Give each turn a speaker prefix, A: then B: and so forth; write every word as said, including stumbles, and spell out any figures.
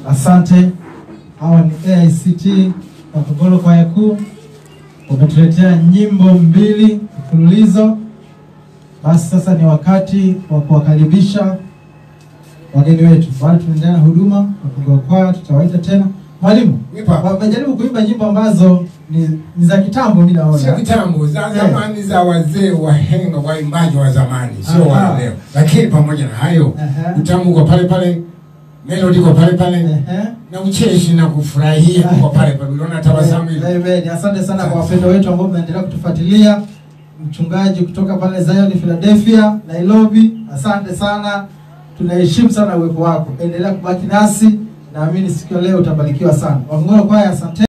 A: Asante. Hawa ni A I C T Makongoro Kwaya Kuu. Wametuletea nyimbo mbili mfululizo. Basi sasa ni wakati wa kuwakaribisha wageni wetu. Bado tunaendelea na huduma Makongoro Kwaya, tutawaita tena. Mwalimu, wamejaribu kuimba nyimbo ambazo ni, ni za kitambo mimi naona.
B: Sio kitambo, za zamani, yeah. Za wazee wahenga waimbaji wa zamani, sio wa leo. Lakini pamoja na hayo, uh-huh. Utamu kwa pale pale, melody kwa pale pale, uh-huh. Na ucheshi na kufurahia uh-huh. Kwa pale pale. Unaona tabasamu hilo. Amen. Asante sana kwa wapendwa wetu ambao mnaendelea kutufuatilia. Mchungaji kutoka pale Zion Philadelphia, Nairobi. Asante sana. Tunaheshimu sana uwepo wako. Endelea kubaki nasi. Naamini siku ya leo utabarikiwa sana. Makongoro Kwaya, asante.